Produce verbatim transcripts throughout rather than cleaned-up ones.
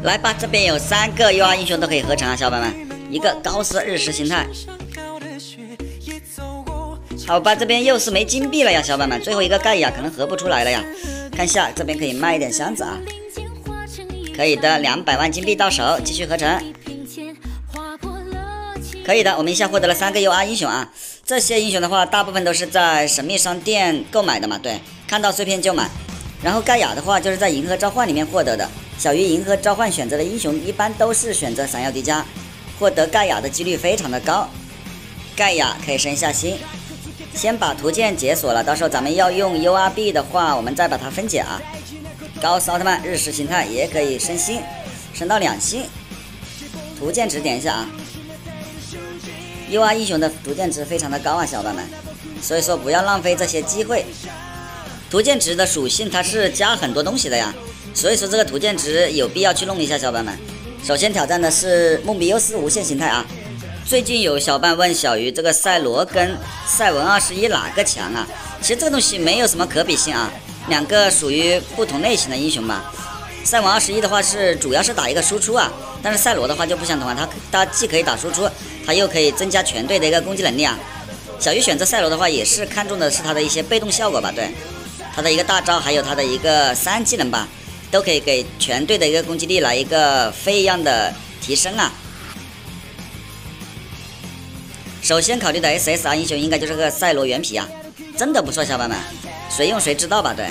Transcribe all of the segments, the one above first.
来吧，这边有三个 U R 英雄都可以合成啊，小伙伴们，一个高斯日食形态。好吧，这边又是没金币了呀，小伙伴们，最后一个盖亚可能合不出来了呀。看一下这边可以卖一点箱子啊，可以的，两百万金币到手，继续合成。可以的，我们一下获得了三个 U R 英雄啊。这些英雄的话，大部分都是在神秘商店购买的嘛，对，看到碎片就买。然后盖亚的话，就是在银河召唤里面获得的。小鱼银河召唤选择的英雄一般都是选择闪耀迪迦，获得盖亚的几率非常的高。盖亚可以升一下星。先把图鉴解锁了，到时候咱们要用 U R 币的话，我们再把它分解啊。高斯奥特曼日食形态也可以升星，升到两星。图鉴值点一下啊。U R 英雄的图鉴值非常的高啊，小伙伴们，所以说不要浪费这些机会。图鉴值的属性它是加很多东西的呀，所以说这个图鉴值有必要去弄一下，小伙伴们。首先挑战的是梦比优斯无限形态啊。最近有小伙伴问小鱼，这个赛罗跟赛文二十一哪个强啊？其实这个东西没有什么可比性啊，两个属于不同类型的英雄吧。赛文二十一的话是主要是打一个输出啊，但是赛罗的话就不相同啊，它它既可以打输出，它又可以增加全队的一个攻击能力啊。小鱼选择赛罗的话，也是看中的是它的一些被动效果吧，对，它的一个大招还有它的一个三技能吧，都可以给全队的一个攻击力来一个飞一样的提升啊。首先考虑的 S S R 英雄应该就是个赛罗原皮啊，真的不错，小伙伴们，谁用谁知道吧？对，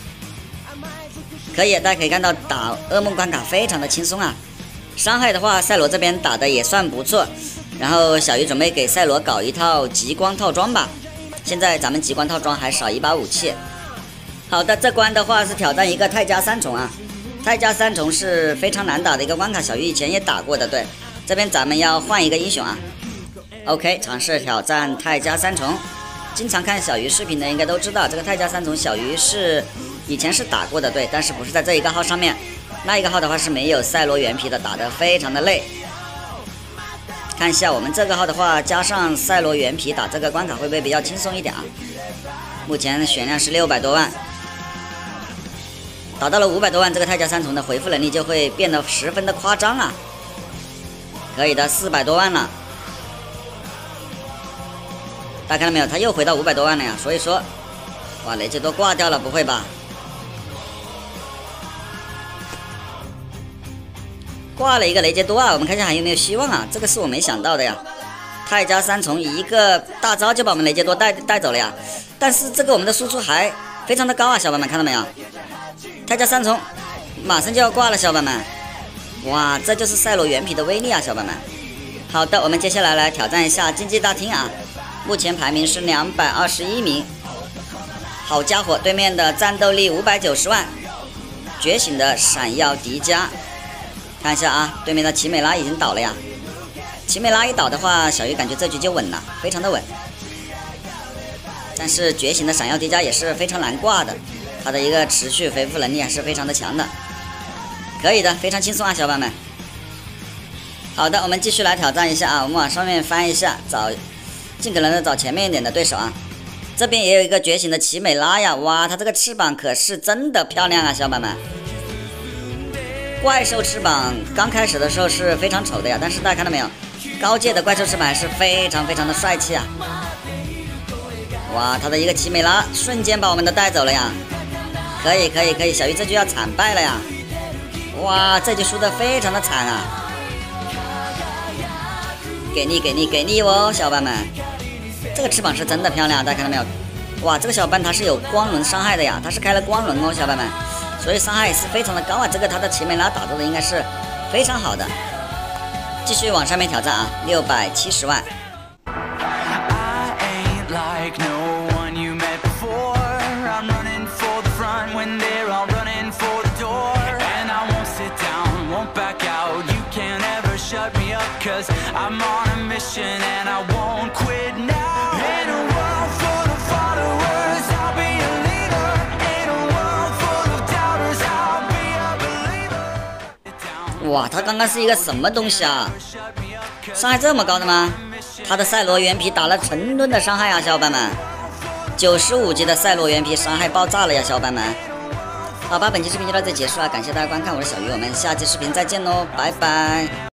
可以，大家可以看到打噩梦关卡非常的轻松啊。伤害的话，赛罗这边打的也算不错。然后小鱼准备给赛罗搞一套极光套装吧，现在咱们极光套装还少一把武器。好的，这关的话是挑战一个泰迦三重啊，泰迦三重是非常难打的一个关卡，小鱼以前也打过的，对，这边咱们要换一个英雄啊。OK， 尝试挑战泰迦三重。经常看小鱼视频的应该都知道，这个泰迦三重小鱼是以前是打过的，对，但是不是在这一个号上面。那一个号的话是没有赛罗原皮的，打得非常的累。看一下我们这个号的话，加上赛罗原皮打这个关卡会不会比较轻松一点啊？目前血量是六百多万，打到了五百多万，这个泰迦三重的回复能力就会变得十分的夸张啊！可以的，四百多万了。大家看到没有？他又回到五百多万了呀！所以说，哇，雷杰多挂掉了，不会吧？挂了一个雷杰多啊！我们看一下还有没有希望啊？这个是我没想到的呀。泰迦三重一个大招就把我们雷杰多带带走了呀！但是这个我们的输出还非常的高啊，小伙伴们看到没有？泰迦三重马上就要挂了，小伙伴们！哇，这就是赛罗原皮的威力啊，小伙伴们！好的，我们接下来来挑战一下竞技大厅啊。目前排名是两百二十一名，好家伙，对面的战斗力五百九十万，觉醒的闪耀迪迦，看一下啊，对面的奇美拉已经倒了呀。奇美拉一倒的话，小鱼感觉这局就稳了，非常的稳。但是觉醒的闪耀迪迦也是非常难挂的，它的一个持续回复能力还是非常的强的，可以的，非常轻松啊，小伙伴们。好的，我们继续来挑战一下啊，我们往上面翻一下，找。尽可能的找前面一点的对手啊，这边也有一个觉醒的奇美拉呀，哇，它这个翅膀可是真的漂亮啊，小伙伴们。怪兽翅膀刚开始的时候是非常丑的呀，但是大家看到没有，高阶的怪兽翅膀还是非常非常的帅气啊。哇，它的一个奇美拉瞬间把我们都带走了呀，可以可以可以，小鱼这局要惨败了呀，哇，这局输的非常的惨啊。给力给力给力哦，小伙伴们，这个翅膀是真的漂亮，大家看到没有？哇，这个小伙伴他是有光轮伤害的呀，他是开了光轮哦，小伙伴们，所以伤害也是非常的高啊。这个他的奇美拉打造的应该是非常好的。继续往上面挑战啊，六百七十万。Cause I'm on a mission and I won't quit now. In a world full of followers, I'll be a leader. In a world full of doubters, I'll be a believer. 哇，他刚刚是一个什么东西啊？伤害这么高的吗？他的赛罗原皮打了成吨的伤害啊，小伙伴们！九十五级的赛罗原皮伤害爆炸了呀，小伙伴们！ 好吧，本期视频就到这结束了，感谢大家观看，我是小鱼，我们下期视频再见喽，拜拜。